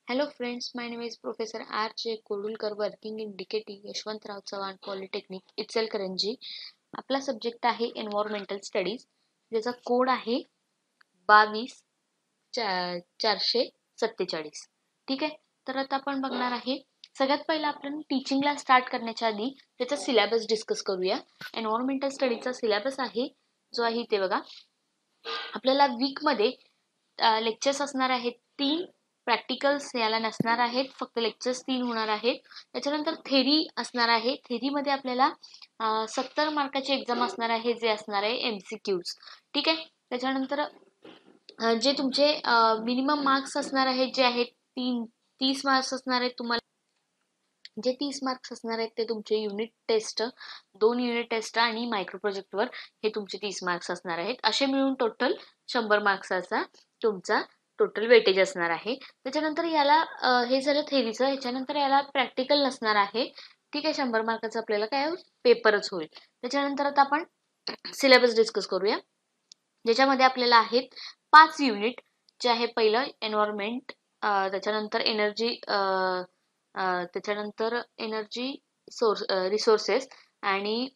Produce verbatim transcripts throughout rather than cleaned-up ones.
Hello friends, my name is Professor R J Kodulkar working in D K T Yashwantrao Chavan polytechnic Ichalkaranji. आपला subject आहे environmental studies, ज्याचा code आहे बावीस चारशे सत्तेचाळीस. ठीक आहे, तर आता आपण बघणार आहे. सगळ्यात पहिला आपण टीचिंगला स्टार्ट करण्याच्या आधी त्याचा सिलेबस डिस्कस करूया. एन्व्हायरमेंटल स्टडीजचा सिलेबस आहे जो आहे ते बघा. आपल्याला वीकमध्ये लेक्चर्स असणार आहेत तीन. प्रॅक्टिकल्स याला नसणार आहेत, फक्त लेक्चर्स तीन होणार आहेत. त्याच्यानंतर थेरी असणार आहे. थेरीमध्ये आपल्याला सत्तर मार्काची एक्झाम असणार आहे, जे असणार आहे एमसीक्यूज. ठीक आहे. त्याच्यानंतर जे तुमचे मिनिमम मार्क्स असणार आहेत, जे आहेत तीन तीस मार्क्स असणार आहेत तुम्हाला. जे तीस मार्क्स असणार आहेत ते तुमचे युनिट टेस्ट, दोन युनिट टेस्ट आणि मायक्रो प्रोजेक्टवर हे तुमचे तीस मार्क्स असणार आहेत. असे मिळून टोटल शंभर मार्क्साचा तुमचा टोटल वेटेज असणार आहे. त्याच्यानंतर याला हे झालं थेरीचं. ह्याच्यानंतर याला प्रॅक्टिकल नसणार आहे. ठीक आहे, शंभर मार्काचा आपल्याला काय पेपरच होईल. त्याच्यानंतर आता आपण सिलेबस डिस्कस करूया, ज्याच्यामध्ये आपल्याला आहेत पाच युनिट, जे आहे पहिलं एन्व्हायरमेंट, त्याच्यानंतर एनर्जी, त्याच्यानंतर एनर्जी सोर्स रिसोर्सेस आणि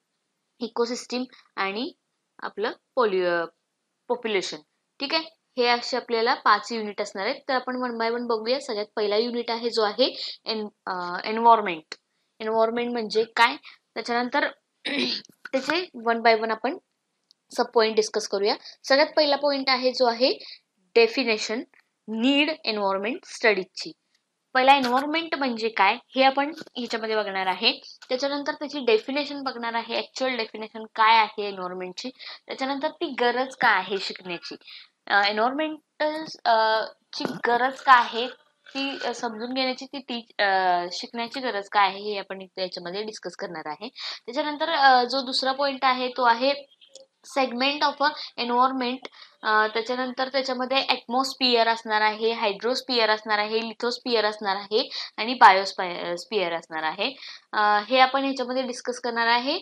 इकोसिस्टीम आणि आपलं पोल्यु पॉप्युलेशन. ठीक आहे, हे असे आपल्याला पाच युनिट असणार आहेत. तर आपण वन बाय वन बघूया. सगळ्यात पहिला युनिट आहे जो आहे एन एन्व्हायरमेंट. एन्व्हायरमेंट म्हणजे काय, त्याच्यानंतर त्याचे वन बाय वन आपण सब पॉइंट डिस्कस करूया. सगळ्यात पहिला पॉइंट आहे जो आहे डेफिनेशन नीड एन्व्हायरमेंट स्टडीजची. पहिला एन्व्हायरमेंट म्हणजे काय हे आपण ह्याच्यामध्ये बघणार आहे. त्याच्यानंतर त्याची डेफिनेशन बघणार आहे, ऍक्च्युअल डेफिनेशन काय आहे एन्व्हायरमेंटची. त्याच्यानंतर ती गरज काय आहे शिकण्याची, एन्व्हायरमेंटल ची गरज काय आहे ती समजून घेण्याची, ती टी शिकण्याची गरज काय आहे हे आपण याच्यामध्ये डिस्कस करणार आहे. त्याच्यानंतर जो दुसरा पॉइंट आहे तो आहे सेगमेंट ऑफ अ एन्व्हायरमेंट. त्याच्यानंतर त्याच्यामध्ये ॲटमॉस्फिअर असणार आहे, हायड्रोस्फिअर असणार आहे, लिथोस्फिअर असणार आहे आणि बायोस्फिअर असणार आहे. हे आपण ह्याच्यामध्ये डिस्कस करणार आहे.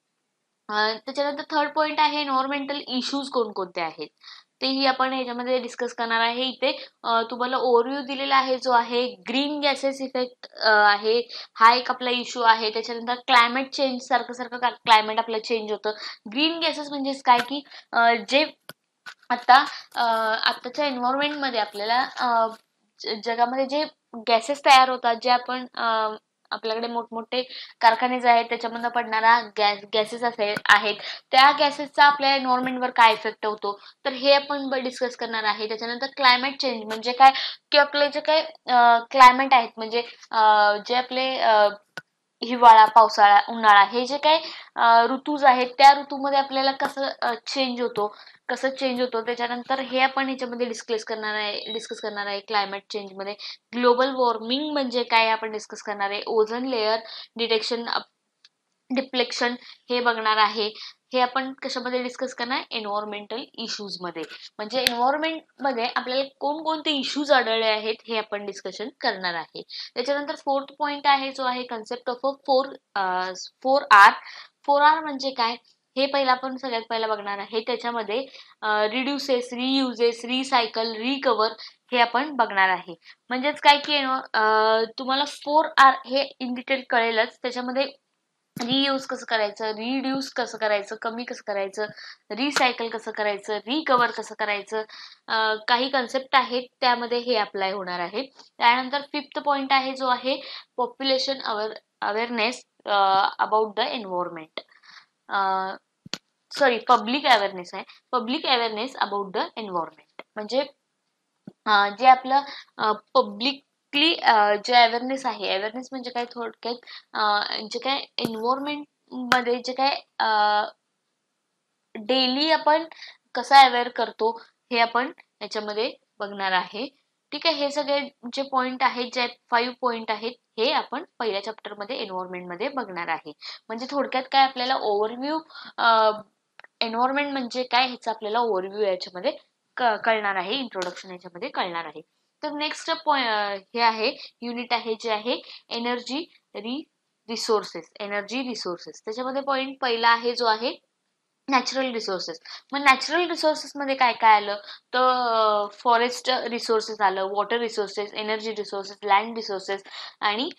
त्याच्यानंतर थर्ड पॉइंट आहे एन्व्हायरमेंटल इश्यूज कोणकोणते आहेत तेही आपण ह्याच्यामध्ये डिस्कस करणार आहे. इथे तुम्हाला ओव्हरव्ह्यू दिलेला आहे जो आहे ग्रीन गॅसेस इफेक्ट आहे, हा एक आपला इश्यू आहे. त्याच्यानंतर क्लायमेट चेंज, सारखं सारखं क्लायमेट आपलं चेंज होतं. ग्रीन गॅसेस म्हणजेच काय की जे आता आताच्या एन्व्हायरमेंटमध्ये आपल्याला जगामध्ये जे गॅसेस तयार होतात, जे आपण आपल्याकडे मोठमोठे कारखाने जे आहेत त्याच्यामधून पडणारा गॅस गॅसेस असे आहेत, त्या गॅसेसचा आपल्या एन्व्हायरमेंटवर काय इफेक्ट होतो तर हे आपण डिस्कस करणार आहे. त्याच्यानंतर क्लायमेट चेंज म्हणजे काय की आपले जे काय क्लायमेट आहेत, म्हणजे जे आपले हिवाळा, पावसाळा, उन्हाळा हे जे काही ऋतूज आहेत त्या ऋतूमध्ये आपल्याला कसं चेंज होतो कसं चेंज होतो त्याच्यानंतर हे आपण ह्याच्यामध्ये डिस्कस करणार आहे डिस्कस करणार आहे क्लायमेट चेंजमध्ये. ग्लोबल वॉर्मिंग म्हणजे काय आपण डिस्कस करणार आहे. ओझोन लेअर डिटेक्शन, डिप्लेक्शन हे बघणार आहे. हे आपण कशामध्ये डिस्कस करणार, एन्व्हायरमेंटल इश्यूज मध्ये. म्हणजे एन्व्हायरमेंट मध्ये आपल्याला कोणकोणते इश्यूज आढळले आहेत हे आपण डिस्कशन करणार आहे. त्याच्यानंतर फोर्थ पॉइंट आहे जो आहे concept of a four four R. Four R म्हणजे काय हे पहिला आपण सगळ्यात पहिला बघणार आहे. त्याच्यामध्ये रिड्युसेस, रियुजेस, रिसायकल, रिकवर हे आपण बघणार आहे. म्हणजेच काय की तुम्हाला फोर आर हे इन डिटेल कळेलच. त्याच्यामध्ये रियूज कसं करायचं, रिड्यूस कसं करायचं, कमी कसं करायचं, रिसायकल कसं करायचं, रिकवर कसं करायचं, काही कन्सेप्ट आहेत त्यामध्ये हे अप्लाय होणार आहे. त्यानंतर फिफ्थ पॉइंट आहे जो आहे population aware awareness about the environment. Sorry public awareness आहे, public awareness about the environment. म्हणजे जे आपलं पब्लिक जे अवेअरनेस आहे, अवेअरनेस म्हणजे काय थोडक्यात जे काय एन्व्हायरमेंट मध्ये जे काय डेली आपण कसा अवेअर करतो हे आपण याच्यामध्ये बघणार आहे. ठीक आहे, हे सगळे जे पॉइंट आहेत, जे फाईव्ह पॉइंट आहेत हे आपण पहिल्या चॅप्टर मध्ये एन्व्हायरमेंट मध्ये बघणार आहे. म्हणजे थोडक्यात काय आपल्याला ओव्हरव्ह्यू एन्व्हायरमेंट म्हणजे काय ह्याचा आपल्याला ओव्हरव्ह्यू याच्यामध्ये कळणार आहे, इंट्रोडक्शन याच्यामध्ये कळणार आहे. तर नेक्स्ट हे आहे युनिट आहे जे आहे energy re resources. Energy resources त्याच्यामध्ये पॉइंट पहिला आहे जो आहे नॅचरल रिसोर्सेस. मग नॅचरल रिसोर्सेस मध्ये काय काय आलं तर फॉरेस्ट रिसोर्सेस आलं, water resources, energy resources, land resources आणि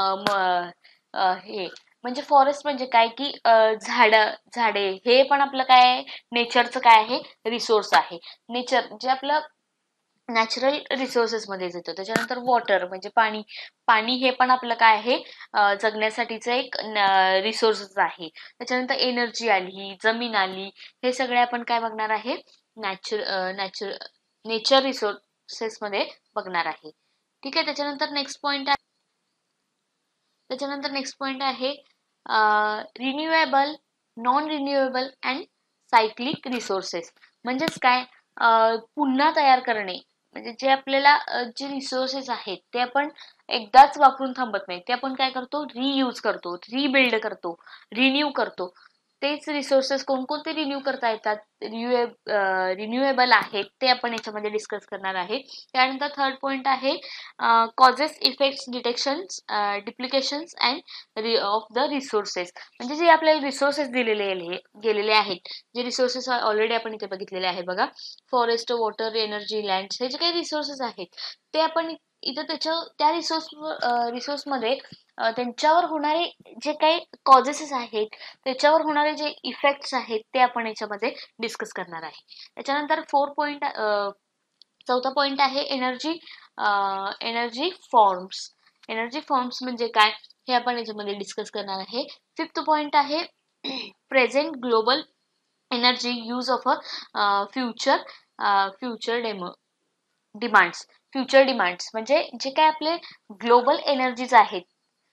हे म्हणजे फॉरेस्ट म्हणजे काय की झाड झाडे हे पण आपलं काय आहे नेचरचं काय आहे रिसोर्स आहे. नेचर जे आपलं नॅचरल रिसोर्सेस मध्ये येतं. त्याच्यानंतर वॉटर म्हणजे पाणी, पाणी हे पण आपलं काय आहे जगण्यासाठीचं एक रिसोर्सेस आहे. त्याच्यानंतर एनर्जी आली, जमीन आली, हे सगळे आपण काय बघणार आहे नॅचर नॅचर नेचर रिसोर्सेस मध्ये बघणार आहे. ठीक आहे. त्याच्यानंतर नेक्स्ट पॉइंट आहे त्याच्यानंतर नेक्स्ट पॉइंट आहे renewable, non renewable and cyclic resources. म्हणजेच काय पुन्हा तयार करणे, म्हणजे जे आपल्याला जे रिसोर्सेस आहेत ते आपण एकदाच वापरून थांबत नाही, ते आपण काय करतो रियूज करतो, रिबिल्ड करतो, रिन्यू करतो. तेच रिसोर्सेस कोणकोणते रिन्यू करता येतात, रिन्युएबल आहेत ते आपण याच्यामध्ये डिस्कस करणार आहे. त्यानंतर थर्ड पॉइंट आहे causes, effects, detections, depletions and of the resources. म्हणजे जे आपल्याला रिसोर्सेस दिलेले गेलेले आहेत, जे रिसोर्सेस ऑलरेडी आपण इथे बघितलेले आहेत बघा, फॉरेस्ट, वॉटर, एनर्जी, लँड, हे जे काही रिसोर्सेस आहेत ते आपण इथं त्याच्या त्या रिसोर्स रिसोर्समध्ये त्यांच्यावर होणारे जे काही कॉजेसेस आहेत, त्याच्यावर होणारे जे इफेक्ट्स आहेत ते आपण याच्यामध्ये डिस्कस करणार आहे. त्याच्यानंतर फोर पॉइंट चौथा पॉइंट आहे energy energy forms. Energy forms म्हणजे काय हे आपण याच्यामध्ये डिस्कस करणार आहे. फिफ्थ पॉइंट आहे present global energy use of a future future demo demands. Future demands म्हणजे जे काय आपले ग्लोबल एनर्जीज आहेत,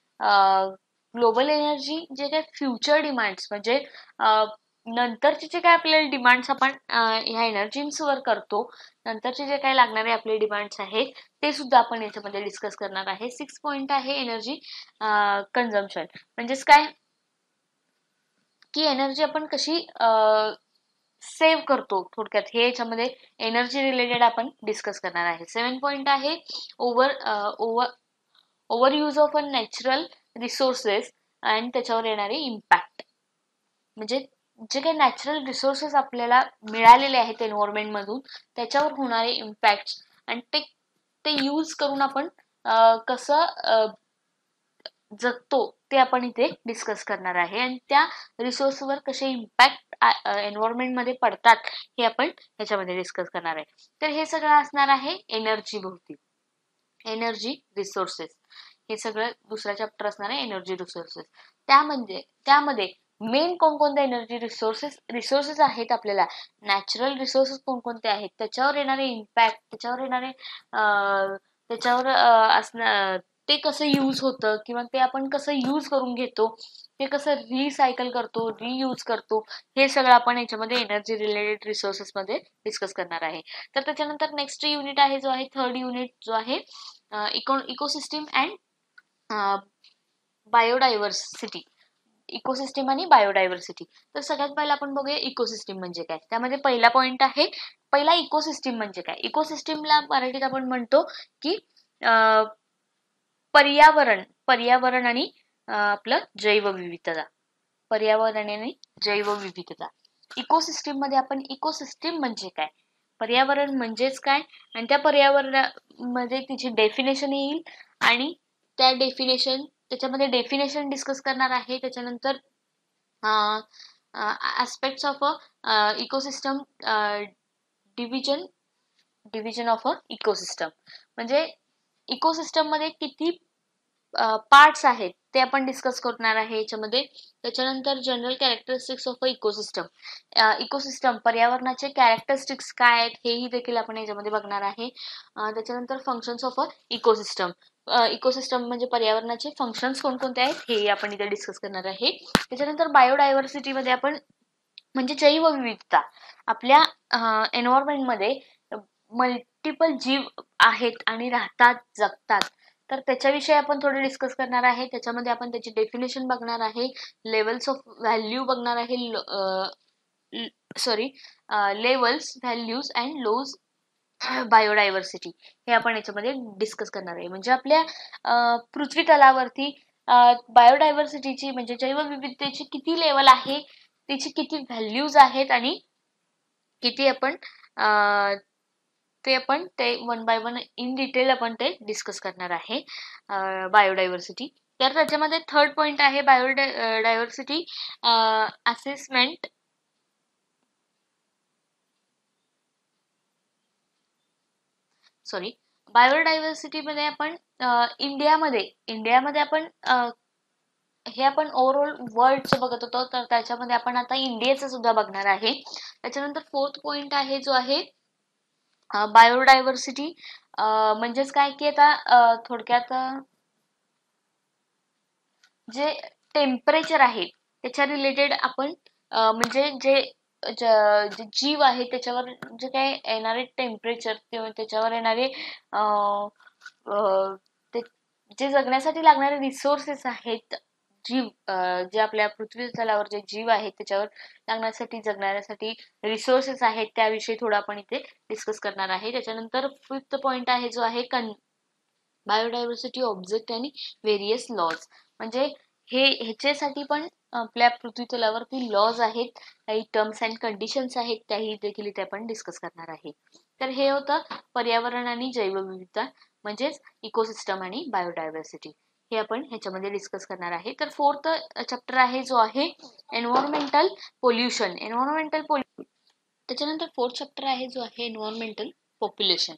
ग्लोबल एनर्जी जे काय फ्युचर डिमांड्स म्हणजे नंतरचे जे काय आपल्याला डिमांड्स आपण ह्या एनर्जींवर करतो, नंतरचे जे काय लागणारे आपले डिमांड्स आहेत ते सुद्धा आपण याच्यामध्ये डिस्कस करणार आहे. सिक्स पॉइंट आहे एनर्जी कन्झम्पशन. म्हणजेच काय की एनर्जी आपण कशी सेव्ह करतो, थोडक्यात हे याच्यामध्ये एनर्जी रिलेटेड आपण डिस्कस करणार आहे. सेवन पॉइंट आहे over over over use of a natural resources आणि त्याच्यावर येणारे इम्पॅक्ट. म्हणजे जे काही नॅचरल रिसोर्सेस आपल्याला मिळालेले आहेत एन्व्हायरमेंट मधून त्याच्यावर होणारे इम्पॅक्ट आणि ते ते यूज करून आपण कसं जगतो ते आपण इथे डिस्कस करणार आहे आणि त्या रिसोर्सवर कसे इम्पॅक्ट एन्व्हायरमेंट मध्ये पडतात हे आपण ह्याच्यामध्ये डिस्कस करणार आहे. तर हे सगळं असणार आहे एनर्जी भोवती, एनर्जी रिसोर्सेस. हे सगळं दुसरा चॅप्टर असणार आहे एनर्जी रिसोर्सेस. त्यामध्ये त्यामध्ये मेन कोणकोणते एनर्जी रिसोर्सेस रिसोर्सेस आहेत, आपल्याला नॅचरल रिसोर्सेस कोणकोणते आहेत, त्याच्यावर येणारे इम्पॅक्ट, त्याच्यावर येणारे त्याच्यावर असणार ते कसं यूज होतं किंवा ते आपण कसं यूज करून घेतो, ते कसं रिसायकल करतो, रियूज करतो, हे सगळं आपण याच्यामध्ये एनर्जी रिलेटेड रिसोर्सेस मध्ये डिस्कस करणार आहे. तर त्याच्यानंतर नेक्स्ट युनिट आहे जो आहे थर्ड युनिट जो आहे eco ecosystem and biodiversity. Ecosystem आणि बायोडायव्हर्सिटी. तर सगळ्यात पहिला आपण बघूया इकोसिस्टीम म्हणजे काय. त्यामध्ये पहिला पॉइंट आहे पहिला इकोसिस्टीम म्हणजे काय. इकोसिस्टीमला मराठीत आपण म्हणतो की पर्यावरण पर्यावरण आणि आपलं जैवविविधता. पर्यावरण आणि जैवविविधता. इकोसिस्टीम मध्ये आपण इकोसिस्टीम म्हणजे काय, पर्यावरण म्हणजेच काय आणि त्या पर्यावरणामध्ये तिची डेफिनेशन येईल आणि त्या डेफिनेशन त्याच्यामध्ये डेफिनेशन डिस्कस करणार आहे. त्याच्यानंतर aspects of a ecosystem division division of a ecosystem. म्हणजे इकोसिस्टम मध्ये किती पार्ट्स आहेत ते आपण डिस्कस करणार आहे याच्यामध्ये. त्याच्यानंतर general characteristics of a ecosystem. Ecosystem पर्यावरणाचे कॅरेक्टरिस्टिक्स काय आहेत हेही देखील आपण याच्यामध्ये बघणार आहे. त्याच्यानंतर functions of a ecosystem. Ecosystem म्हणजे पर्यावरणाचे फंक्शन्स कोणकोणते आहेत हे आपण इथे डिस्कस करणार आहे. त्याच्यानंतर बायोडायव्हर्सिटी मध्ये आपण म्हणजे जैवविविधता. आपल्या एन्व्हायरमेंट मध्ये मल्टिपल जीव आहेत आणि राहतात, जगतात, तर त्याच्याविषयी आपण थोडं डिस्कस करणार आहे. त्याच्यामध्ये आपण त्याची डेफिनेशन बघणार आहे, लेवल्स ऑफ व्हॅल्यू बघणार आहे, sorry levels, values and loss biodiversity हे आपण याच्यामध्ये डिस्कस करणार आहे. म्हणजे आपल्या पृथ्वी तलावरती बायोडायव्हर्सिटीची म्हणजे जैवविविधतेची किती लेवल आहे त्याची किती व्हॅल्यूज आहेत आणि किती आपण ते आपण ते one by one in detail आपण ते डिस्कस करणार आहे बायोडायव्हर्सिटी. तर त्याच्यामध्ये थर्ड पॉइंट आहे बायोडायव्हर्सिटी असेसमेंट. सॉरी बायोडायव्हर्सिटी मध्ये आपण इंडियामध्ये इंडियामध्ये आपण हे आपण ओव्हरऑल वर्ल्डचं बघत होतो, तर त्याच्यामध्ये आपण आता इंडियाचं सुद्धा बघणार आहे. त्याच्यानंतर फोर्थ पॉइंट आहे जो आहे बायोडायव्हर्सिटी म्हणजेच काय की आता थोडक्यात जे टेम्परेचर आहे त्याच्या रिलेटेड आपण म्हणजे जे जे जीव आहे त्याच्यावर जे काही येणारे टेम्परेचर किंवा त्याच्यावर येणारे जे जगण्यासाठी लागणारे रिसोर्सेस आहेत, जीव जे आपल्या पृथ्वी तलावर जे जीव आहेत त्याच्यावर लागण्यासाठी जगण्यासाठी रिसोर्सेस आहेत त्याविषयी थोडं आपण इथे डिस्कस करणार आहे. त्याच्यानंतर फिफ्थ पॉइंट आहे जो आहे कन बायोडायव्हर्सिटी ऑब्जेक्ट आणि व्हेरियस लॉज. म्हणजे हे ह्याच्यासाठी पण आपल्या पृथ्वी तलावरती लॉज आहेत, काही टर्म्स अँड कंडिशन्स आहेत, त्याही देखील इथे आपण डिस्कस करणार आहे. तर हे होतं पर्यावरण आणि जैवविविधता म्हणजेच इकोसिस्टम आणि बायोडायव्हर्सिटी, हे आपण ह्याच्यामध्ये डिस्कस करणार आहे. तर फोर्थ चॅप्टर आहे जो आहे एन्व्हायरमेंटल पोल्युशन. एन्व्हायरमेंटल पोल्युशन त्याच्यानंतर फोर्थ चॅप्टर आहे जो आहे environmental population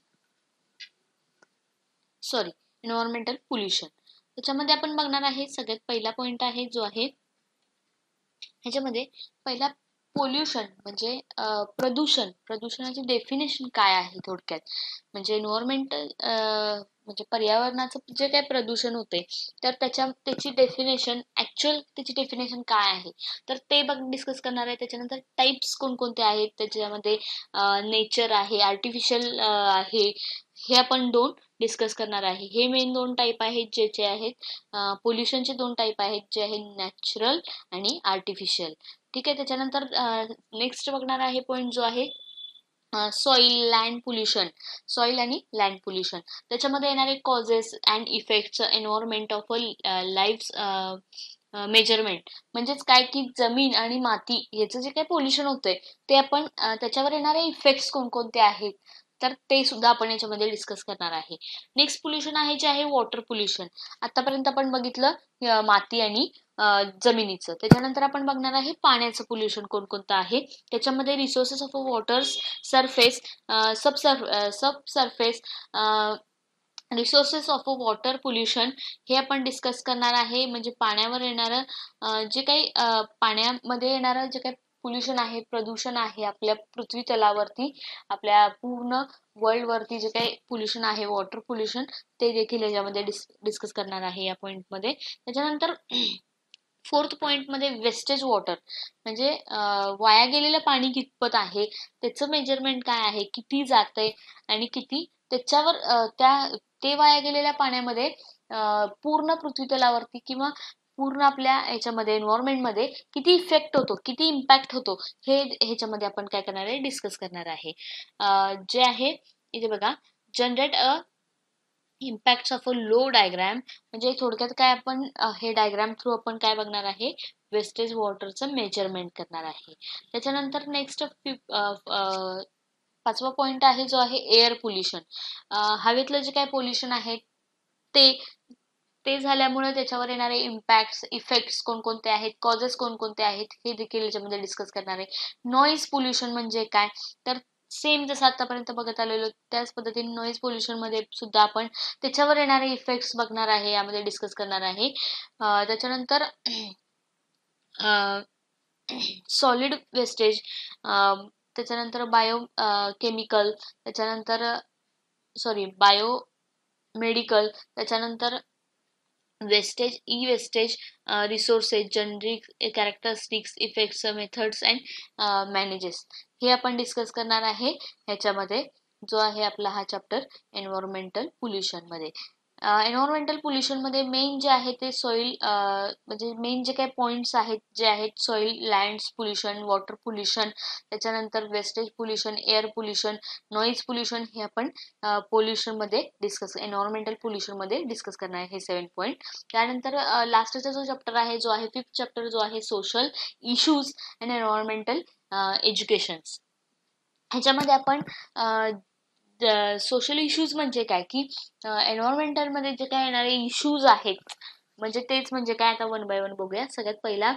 sorry environmental pollution. त्याच्यामध्ये आपण बघणार आहे सगळ्यात पहिला पॉइंट आहे जो आहे ह्याच्यामध्ये पहिला पोल्युशन म्हणजे प्रदूषण. प्रदूषणाची डेफिनेशन काय आहे थोडक्यात, म्हणजे एन्व्हायरमेंटल म्हणजे पर्यावरणाचं जे काही प्रदूषण होते तर त्याच्या त्याची डेफिनेशन ऍक्च्युअल त्याची डेफिनेशन काय आहे तर ते बघ डिस्कस करणार आहे. त्याच्यानंतर टाइप्स कोणकोणते आहेत त्याच्यामध्ये नेचर आहे, आर्टिफिशियल आहे, हे आपण दोन डिस्कस करणार आहे. हे मेन दोन टाईप आहेत ज्याचे आहेत पोल्युशनचे दोन टाईप आहेत जे आहे नॅचरल आणि आर्टिफिशियल. ठीक आहे. त्याच्यानंतर नेक्स्ट बघणार आहे पॉइंट जो आहे सॉइल लँड पोल्युशन. सॉइल आणि लँड पोल्युशन त्याच्यामध्ये येणारे causes and effects environment of a life measurement म्हणजेच काय की जमीन आणि माती याचं जे काही पोल्युशन होतंय ते आपण त्याच्यावर येणारे इफेक्ट्स कोणकोणते आहेत तर ते सुद्धा आपण याच्यामध्ये डिस्कस करणार आहे. नेक्स्ट पोल्युशन आहे जे आहे वॉटर पोल्युशन. आतापर्यंत आपण बघितलं माती आणि जमिनीचं. त्याच्यानंतर आपण बघणार आहे पाण्याचं पोल्युशन कोणकोणतं आहे. त्याच्यामध्ये resources of water, surface, sub sub surface resources of water pollution हे आपण डिस्कस करणार आहे. म्हणजे पाण्यावर येणारं जे काही पाण्यामध्ये येणारं जे काही पोल्युशन आहे, प्रदूषण आहे आपल्या पृथ्वी तलावरती, आपल्या पूर्ण वर्ल्ड वरती जे काही पोल्युशन आहे वॉटर पोल्युशन ते देखील याच्यामध्ये डिस डिस्कस करणार आहे या पॉइंट मध्ये. त्याच्यानंतर फोर्थ पॉइंट मध्ये वेस्टेज वॉटर म्हणजे वाया गेलेलं पाणी कितपत आहे, त्याचं मेजरमेंट काय आहे, किती जातंय आणि किती त्याच्यावर त्या ते वाया गेलेल्या पाण्यामध्ये पूर्ण पृथ्वी तलावरती किंवा पूर्ण आपल्या ह्याच्यामध्ये एन्व्हायरमेंट मध्ये किती इफेक्ट होतो, किती इम्पॅक्ट होतो हे ह्याच्यामध्ये आपण काय करणार आहे डिस्कस करणार आहे. जे आहे इथे बघा generate a impact of a low diagram म्हणजे थोडक्यात काय आपण हे डायग्राम थ्रू आपण काय बघणार आहे वेस्टेज वॉटरचं मेजरमेंट करणार आहे. त्याच्यानंतर नेक्स्ट पाचवा पॉइंट आहे जो आहे एअर पोल्युशन. हवेतलं जे काय पोल्युशन आहे ते ते झाल्यामुळे त्याच्यावर येणारे इम्पॅक्ट्स इफेक्ट्स कोणकोणते आहेत, कॉजेस कोणकोणते आहेत हे देखील याच्यामध्ये डिस्कस करणार आहे. नॉईज पोल्युशन म्हणजे काय तर सेम जसं आतापर्यंत बघत आलेलो त्याच पद्धतीने नॉईज पोल्युशन मध्ये सुद्धा आपण त्याच्यावर येणारे इफेक्ट्स बघणार आहे, यामध्ये डिस्कस करणार आहे. त्याच्यानंतर सॉलिड वेस्टेज, त्याच्यानंतर बायो केमिकल, त्याच्यानंतर सॉरी बायो मेडिकल, त्याच्यानंतर wastage, e wastage, resources, generic characteristics, effects, methods and manages हे आपण डिस्कस करणार आहे ह्याच्यामध्ये जो आहे आपला हा चॅप्टर एन्व्हायरमेंटल पोल्युशन मध्ये. एन्व्हायरमेंटल पोल्युशनमध्ये मेन जे आहे ते सॉइल म्हणजे मेन जे काही पॉईंट्स आहेत जे आहेत soil lands pollution, water pollution, त्याच्यानंतर wastage pollution, air pollution, noise pollution हे आपण पोल्युशनमध्ये डिस्कस एन्व्हायरमेंटल पोल्युशनमध्ये डिस्कस करणार आहे हे सेवन पॉईंट. त्यानंतर लास्टचा जो चॅप्टर आहे जो आहे फिफ्थ चॅप्टर जो आहे social issues and environmental educations. ह्याच्यामध्ये आपण सोशल इश्यूज म्हणजे काय की एन्व्हायरमेंटलमध्ये जे काय येणारे इश्यूज आहेत म्हणजे तेच म्हणजे काय आता वन बाय वन बघूया. सगळ्यात पहिला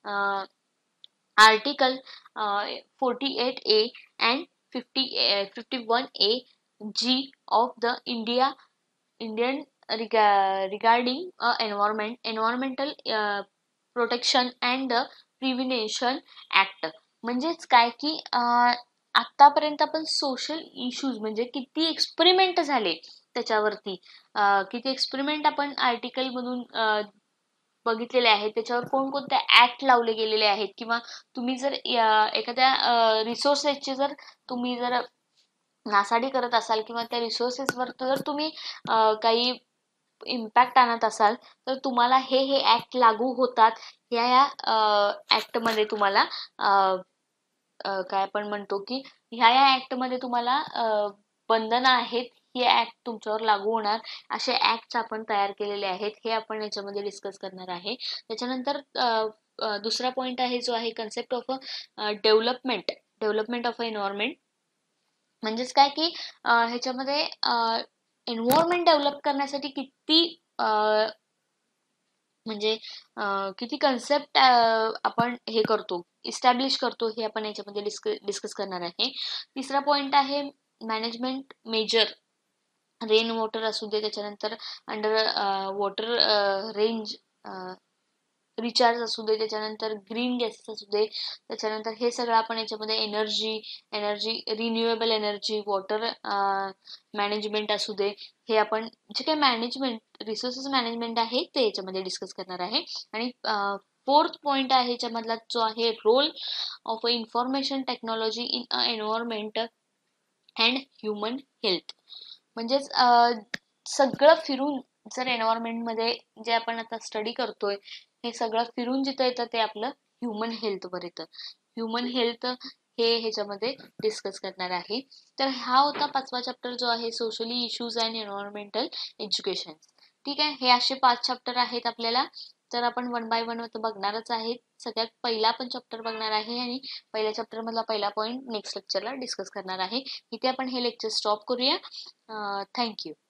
article forty eight A and fifty fifty one A G of the India Indian regarding environment environmental protection and the prevention act. म्हणजेच काय की आतापर्यंत आपण सोशल इश्यूज म्हणजे किती एक्सपेरिमेंट झाले त्याच्यावरती, किती एक्सपेरिमेंट आपण आर्टिकल मधून बघितलेले आहेत, त्याच्यावर कोणकोणते ऍक्ट लावले गेलेले आहेत, किंवा तुम्ही जर एखाद्या रिसोर्सेसचे जर तुम्ही जर नासाडी करत असाल किंवा त्या रिसोर्सेसवर जर तुम्ही काही इम्पॅक्ट आणत असाल तर तुम्हाला हे हे ऍक्ट लागू होतात. या या ऍक्ट मध्ये तुम्हाला काय आपण म्हणतो की ह्या या ऍक्ट मध्ये तुम्हाला बंधन आहेत, हे ऍक्ट तुमच्यावर लागू होणार असे ऍक्ट आपण तयार केलेले आहेत, हे आपण याच्यामध्ये डिस्कस करणार आहे. त्याच्यानंतर दुसरा पॉइंट आहे जो आहे concept of development development of environment. म्हणजेच काय की ह्याच्यामध्ये एन्व्हायरमेंट डेव्हलप करण्यासाठी किती म्हणजे किती कन्सेप्ट आपण हे करतो इस्टॅब्लिश करतो हे आपण याच्यामध्ये डिस्कस डिस्कस करणार आहे. तिसरा पॉइंट आहे मॅनेजमेंट मेजर, रेन वॉटर असू दे, त्याच्यानंतर अंडर वॉटर रेंज रिचार्ज असू दे, त्याच्यानंतर ग्रीन गॅसेस असू दे, त्याच्यानंतर हे सगळं आपण याच्यामध्ये energy energy renewable energy, water management असू दे, हे आपण जे काही मॅनेजमेंट रिसोर्सेस मॅनेजमेंट आहे ते याच्यामध्ये डिस्कस करणार आहे. आणि फोर्थ पॉइंट आहे याच्यामधला जो आहे role of information technology in a environment and human health. म्हणजेच सगळं फिरून जर एन्व्हायरमेंटमध्ये जे आपण आता स्टडी करतोय हे सगळं फिरून जिथं येतं ते आपलं ह्युमन हेल्थवर येतं. ह्युमन हेल्थ हे ह्याच्यामध्ये डिस्कस करणार आहे. तर हा होता पाचवा चॅप्टर जो आहे socially issues and environmental education. ठीक आहे, हे असे पाच चॅप्टर आहेत आपल्याला, तर आपण वन बाय वन बघणारच आहे. सगळ्यात पहिला आपण चॅप्टर बघणार आहे आणि पहिल्या चॅप्टर मधला पहिला पॉईंट नेक्स्ट लेक्चरला डिस्कस करणार आहे. इथे आपण हे लेक्चर स्टॉप करूया. थँक्यू.